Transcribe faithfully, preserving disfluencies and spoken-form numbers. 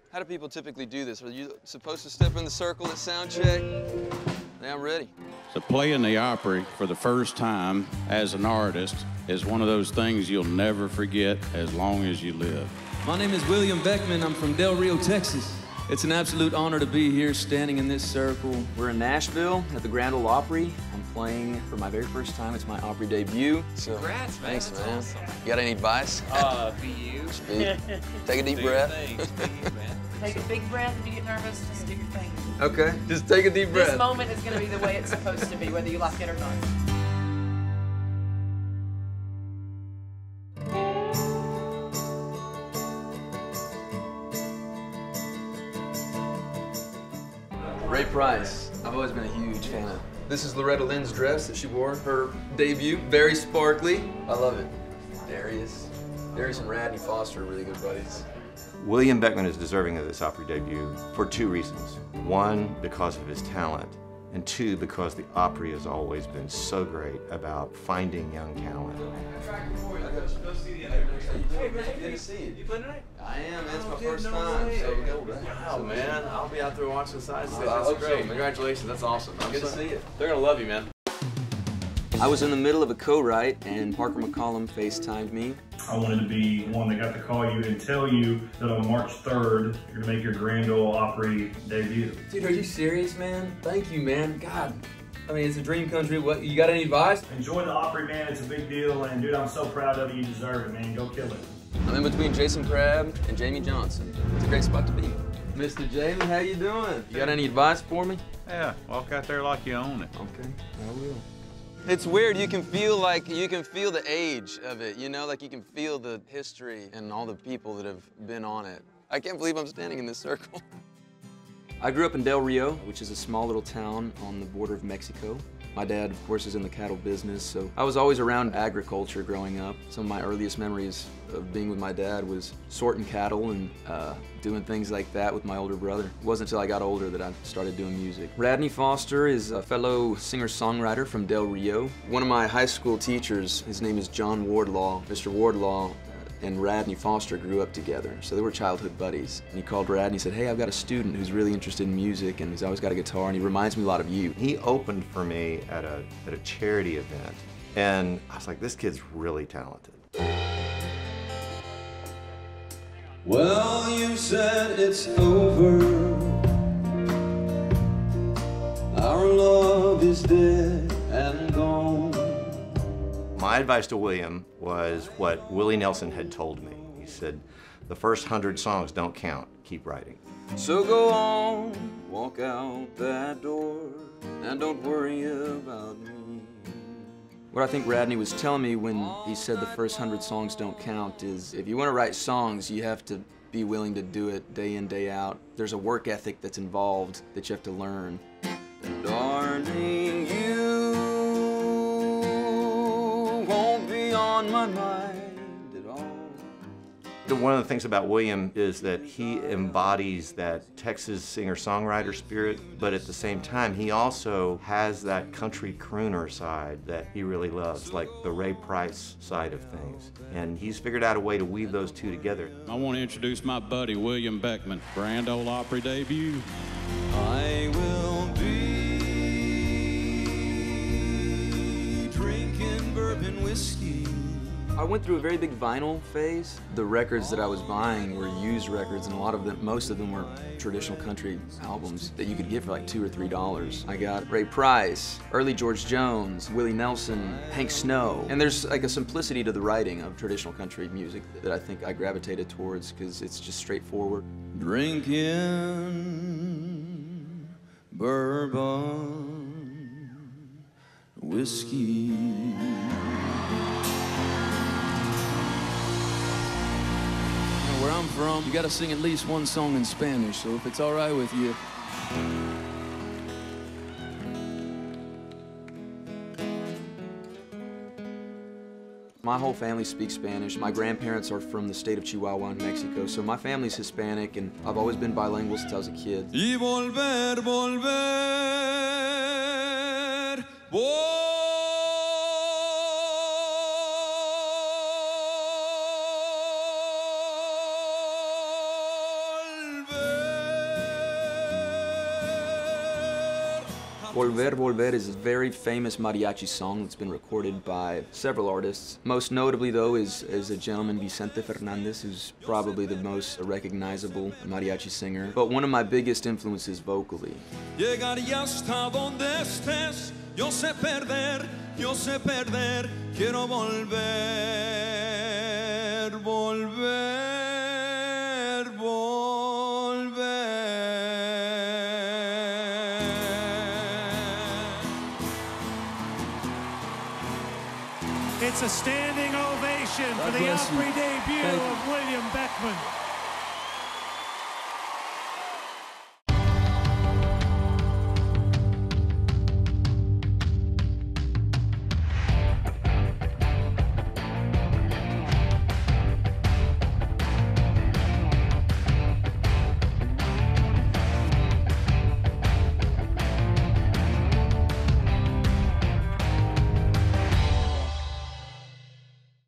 How do people typically do this? Are you supposed to step in the circle at sound check? Yeah, I'm ready. So playing the Opry for the first time as an artist is one of those things you'll never forget as long as you live. My name is William Beckmann. I'm from Del Rio, Texas. It's an absolute honor to be here standing in this circle. We're in Nashville at the Grand Ole Opry. I'm playing for my very first time. It's my Opry debut. So, congrats, man. Thanks, That's man. awesome. You got any advice? Uh, be you. Just be. Take a deep breath. Be you, man. Take a big breath. If you get nervous, just do your thing. Okay, just take a deep breath. This moment is going to be the way it's supposed to be, whether you like it or not. Ray Price, I've always been a huge fan of. This is Loretta Lynn's dress that she wore, her debut, very sparkly. I love it. Darius. Darius and Radney Foster are really good buddies. William Beckmann is deserving of this Opry debut for two reasons. One, because of his talent, and two, because the Opry has always been so great about finding young talent. Hey, man, good to see you. You playing tonight? I am, man. It's my first no time. way. So go, man. Wow, man. I'll be out there watching the side stage. I That's hope so, great. man. Congratulations. That's awesome. I'm Good to so- see you. They're going to love you, man. I was in the middle of a co-write, and Parker McCollum FaceTimed me. I wanted to be one that got to call you and tell you that on March third, you're gonna make your Grand Ole Opry debut. Dude, are you serious, man? Thank you, man. God, I mean, it's a dream come true. What, you got any advice? Enjoy the Opry, man. It's a big deal, and dude, I'm so proud of you. You deserve it, man. Go kill it. I'm in between Jason Crabb and Jamie Johnson. It's a great spot to be. Mister Jamie, how you doing? You got any advice for me? Yeah, walk out there like you own it. Okay, I will. It's weird, you can feel like, you can feel the age of it, you know? Like you can feel the history and all the people that have been on it. I can't believe I'm standing in this circle. I grew up in Del Rio, which is a small little town on the border of Mexico. My dad, of course, is in the cattle business, so I was always around agriculture growing up. Some of my earliest memories of being with my dad was sorting cattle and uh, doing things like that with my older brother. It wasn't until I got older that I started doing music. Radney Foster is a fellow singer-songwriter from Del Rio. One of my high school teachers, his name is John Wardlaw. Mister Wardlaw and Radney Foster grew up together, so they were childhood buddies. And he called Radney and said, hey, I've got a student who's really interested in music and he's always got a guitar and he reminds me a lot of you. He opened for me at a, at a charity event, and I was like, this kid's really talented. Well, you said it's over. Our love is dead and gone. My advice to William was what Willie Nelson had told me. He said, the first hundred songs don't count, keep writing. So go on, walk out that door, and don't worry about me. What I think Radney was telling me when he said the first hundred songs don't count is if you want to write songs, you have to be willing to do it day in, day out. There's a work ethic that's involved that you have to learn. And darling, you won't be on my mind at all. One of the things about William is that he embodies that Texas singer-songwriter spirit, but at the same time, he also has that country crooner side that he really loves, like the Ray Price side of things. And he's figured out a way to weave those two together. I want to introduce my buddy, William Beckmann, Grand Ole Opry Debut. I will be drinking bourbon whiskey. I went through a very big vinyl phase. The records that I was buying were used records, and a lot of them, most of them were traditional country albums that you could get for like two or three dollars. I got Ray Price, early George Jones, Willie Nelson, Hank Snow, and there's like a simplicity to the writing of traditional country music that I think I gravitated towards because it's just straightforward. Drinking bourbon whiskey. Where I'm from, you gotta sing at least one song in Spanish, so if it's all right with you. My whole family speaks Spanish. My grandparents are from the state of Chihuahua in Mexico, so my family's Hispanic, and I've always been bilingual since I was a kid. Y volver, volver, volver. Volver, Volver is a very famous mariachi song that's been recorded by several artists. Most notably, though, is, is a gentleman, Vicente Fernandez, who's probably the most recognizable mariachi singer, but one of my biggest influences vocally. Llegaría hasta donde estés, yo sé perder, yo sé perder, quiero volver, volver, volver. It's a standing ovation God for the bless you. Opry debut Thank you. of William Beckmann.